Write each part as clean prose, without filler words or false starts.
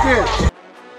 it.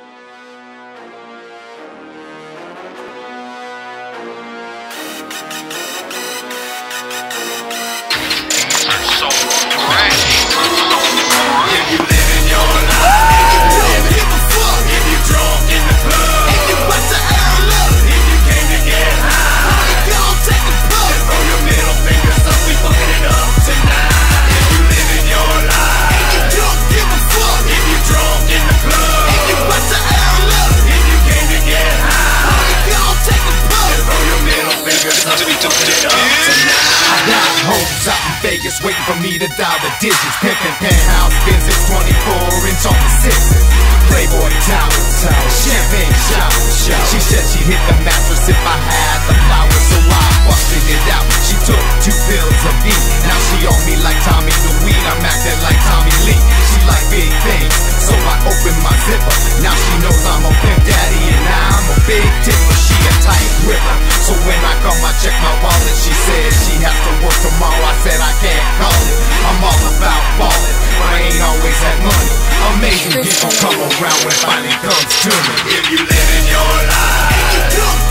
Vegas waiting for me to dial the digits. Pimpin' penthouse, business 24-inch on the sixes. Playboy towers, champagne showers. She said she'd hit the mattress if I had the flowers, so I busted it out. She took 2 pills of E. Now she on me like Tommy the Weed. I'm acting like Tommy Lee. She like big things, so I open my zipper. Now she knows I'm a pimp daddy and I'm a big tipper. She a tight gripper, so when I come I check my wallet. She said she has to work tomorrow. I said I can't call it. I'm all about ballin', but I ain't always had money. Amazing people come around when it finally comes to me. If you living your life,